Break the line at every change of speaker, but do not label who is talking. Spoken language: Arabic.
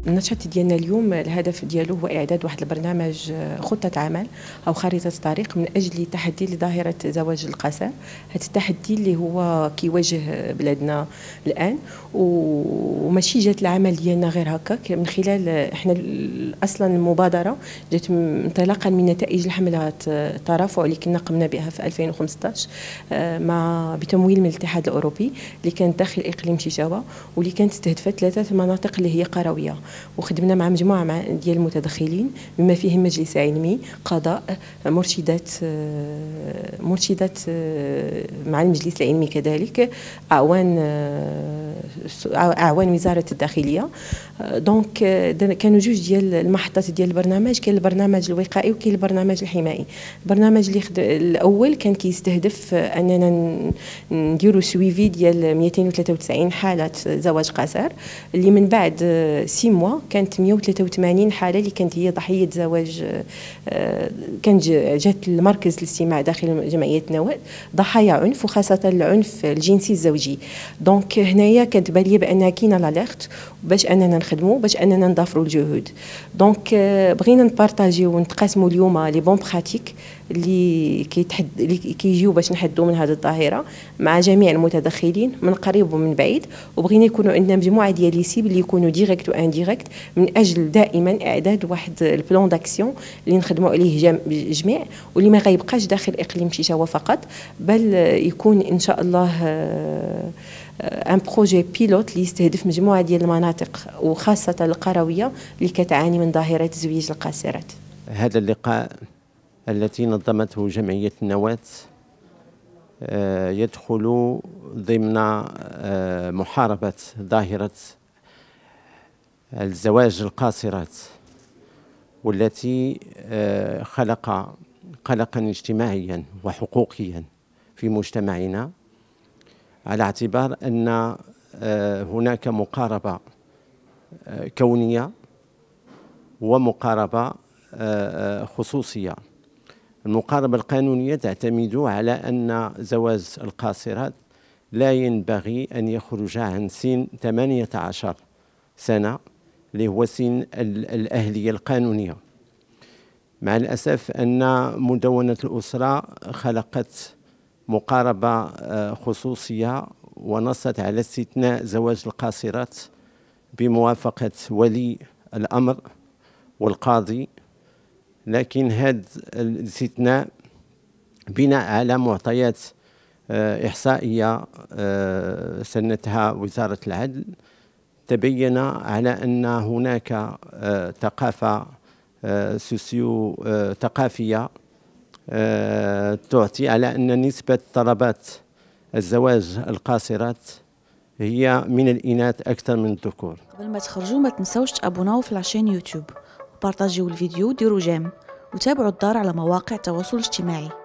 النشاط ديالنا اليوم الهدف ديالو هو إعداد واحد البرنامج خطة عمل أو خريطة طريق من أجل التحدي لظاهرة زواج القسر. هذا التحدي اللي هو كيواجه بلادنا الآن، وماشي جات العمل ديالنا غير هكاك. من خلال احنا أصلا المبادرة جات انطلاقا من نتائج الحملة الترافع اللي كنا قمنا بها في 2015 بتمويل من الاتحاد الأوروبي، اللي كانت داخل إقليم شيشاوا، واللي كانت استهدفت 3 مناطق اللي هي قروية. وخدمنا مع مجموعة ديال المتدخلين بما فيهم مجلس علمي، قضاء، مرشدات مع المجلس العلمي، كذلك أعوان وزارة الداخلية. دونك كانوا جوج ديال المحطات ديال البرنامج، كاين البرنامج الوقائي وكاين البرنامج الحمائي. البرنامج الأول كان كيستهدف أننا نديروا سويفي ديال 293 حالة زواج قسر، اللي من بعد 6 موا كانت 183 حالة اللي كانت هي ضحية زواج، كان جات المركز الاستماع داخل جمعية نواة ضحايا عنف، وخاصة العنف الجنسي الزوجي. دونك هنايا كانت باليه بأنها كاينة لاليرت باش أننا نخدموا، باش أننا نضافروا الجهود. دونك بغينا نبارطاجيو ونتقاسموا اليوم لي بون براتيك اللي كيجيو باش نحدوا من هذه الظاهرة مع جميع المتدخلين من قريب ومن بعيد. وبغينا يكونوا عندنا مجموعة ديال لي سيبل اللي يكونوا ديريكت وانديريكت، من أجل دائما إعداد واحد البلان داكسيون اللي نخدموا عليه جميع، واللي ما غيبقاش داخل إقليم شيشاوا فقط، بل يكون إن شاء الله ان بروجي بيلوت اللي يستهدف مجموعه ديال المناطق وخاصه القرويه اللي كتعاني من ظاهره زويج القاصرات.
هذا اللقاء التي نظمته جمعيه نواة يدخل ضمن محاربه ظاهره الزواج القاصرات، والتي خلق قلقا اجتماعيا وحقوقيا في مجتمعنا، على اعتبار أن هناك مقاربة كونية ومقاربة خصوصية. المقاربة القانونية تعتمد على أن زواج القاصرات لا ينبغي أن يخرج عن سن 18 سنة، اللي هو سن الأهلية القانونية. مع الأسف أن مدونة الأسرة خلقت مقاربة خصوصية ونصت على استثناء زواج القاصرات بموافقة ولي الأمر والقاضي، لكن هذا الاستثناء بناء على معطيات إحصائية سنتها وزارة العدل تبين على أن هناك ثقافة ثقافية تعطي على أن نسبة طلبات الزواج القاصرات هي من الإناث أكثر من الذكور.
قبل ما تخرجوا ما تنسوش تابوناو في العشان يوتيوب، وبارطاجيو الفيديو، ديروا جيم، وتابعوا الدار على مواقع التواصل الاجتماعي.